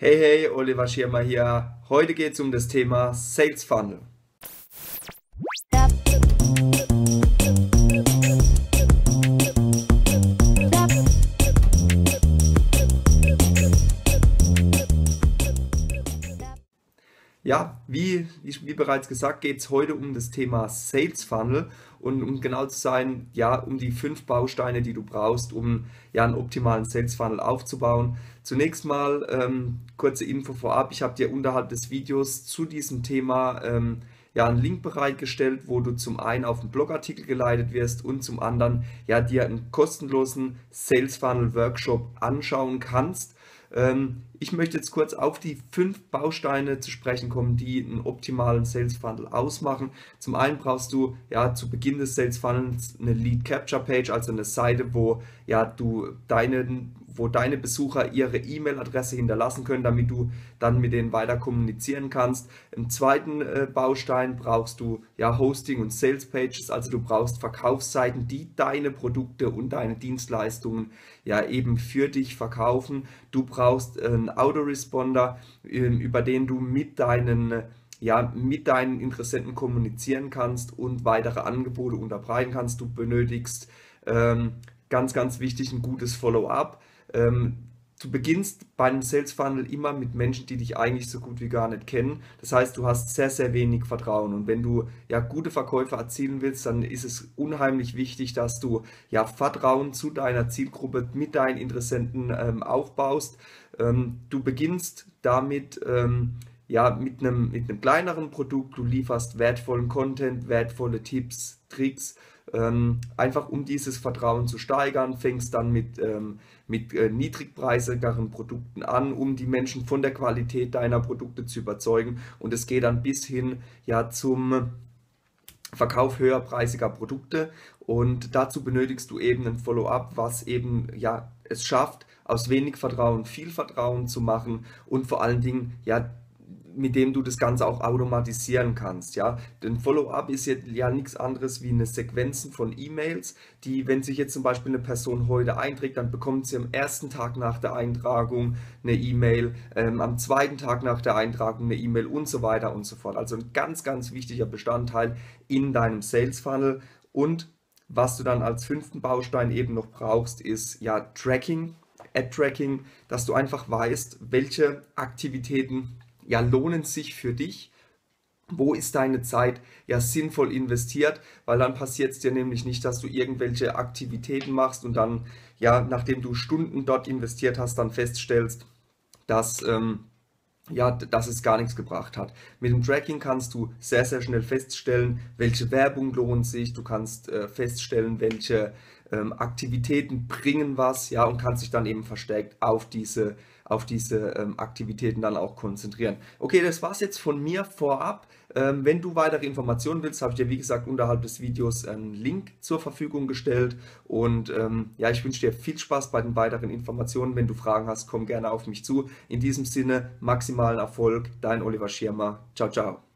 Hey, hey, Oliver Schirmer hier. Heute geht es um das Thema Sales Funnel. Ja, wie bereits gesagt, geht es heute um das Thema Sales Funnel und um genau zu sein, ja, um die 5 Bausteine, die du brauchst, um ja einen optimalen Sales Funnel aufzubauen. Zunächst mal kurze Info vorab. Ich habe dir unterhalb des Videos zu diesem Thema ja einen Link bereitgestellt, wo du zum einen auf einen Blogartikel geleitet wirst und zum anderen ja dir einen kostenlosen Sales Funnel Workshop anschauen kannst. Ich möchte jetzt kurz auf die 5 Bausteine zu sprechen kommen, die einen optimalen Sales Funnel ausmachen. Zum einen brauchst du ja zu Beginn des Sales Funnels eine Lead Capture Page, also eine Seite, wo ja wo deine Besucher ihre E-Mail-Adresse hinterlassen können, damit du dann mit denen weiter kommunizieren kannst. Im zweiten Baustein brauchst du ja Hosting und Sales Pages, also du brauchst Verkaufsseiten, die deine Produkte und deine Dienstleistungen ja eben für dich verkaufen. Du brauchst einen Autoresponder, über den du mit deinen Interessenten kommunizieren kannst und weitere Angebote unterbreiten kannst. Du benötigst ganz wichtig ein gutes Follow-up. Du beginnst bei einem Sales Funnel immer mit Menschen, die dich eigentlich so gut wie gar nicht kennen. Das heißt, du hast sehr wenig Vertrauen. Und wenn du ja gute Verkäufe erzielen willst, dann ist es unheimlich wichtig, dass du ja Vertrauen zu deiner Zielgruppe mit deinen Interessenten aufbaust. Du beginnst damit ja mit einem kleineren Produkt. Du lieferst wertvollen Content, wertvolle Tipps, Tricks. Einfach um dieses Vertrauen zu steigern, fängst dann mit niedrigpreisigeren Produkten an, um die Menschen von der Qualität deiner Produkte zu überzeugen, und es geht dann bis hin ja zum Verkauf höherpreisiger Produkte, und dazu benötigst du eben ein Follow-up, was eben ja es schafft, aus wenig Vertrauen viel Vertrauen zu machen, und vor allen Dingen ja mit dem du das Ganze auch automatisieren kannst. Ja? Denn Follow-up ist ja nichts anderes wie eine Sequenz von E-Mails, die, wenn sich jetzt zum Beispiel eine Person heute einträgt, dann bekommt sie am ersten Tag nach der Eintragung eine E-Mail, am zweiten Tag nach der Eintragung eine E-Mail und so weiter und so fort. Also ein ganz wichtiger Bestandteil in deinem Sales Funnel. Und was du dann als 5. Baustein eben noch brauchst, ist ja Tracking, Ad-Tracking, dass du einfach weißt, welche Aktivitäten ja lohnen sich für dich. Wo ist deine Zeit ja sinnvoll investiert? Weil dann passiert es dir nämlich nicht, dass du irgendwelche Aktivitäten machst und dann, ja, nachdem du Stunden dort investiert hast, dann feststellst, dass, dass es gar nichts gebracht hat. Mit dem Tracking kannst du sehr schnell feststellen, welche Werbung lohnt sich. Du kannst feststellen, welche Aktivitäten bringen was, ja, und kannst dich dann eben verstärkt auf diese Aktivitäten dann auch konzentrieren. Okay, das war's jetzt von mir vorab. Wenn du weitere Informationen willst, habe ich dir, wie gesagt, unterhalb des Videos einen Link zur Verfügung gestellt, und ja, ich wünsche dir viel Spaß bei den weiteren Informationen. Wenn du Fragen hast, komm gerne auf mich zu. In diesem Sinne, maximalen Erfolg, dein Oliver Schirmer. Ciao, ciao.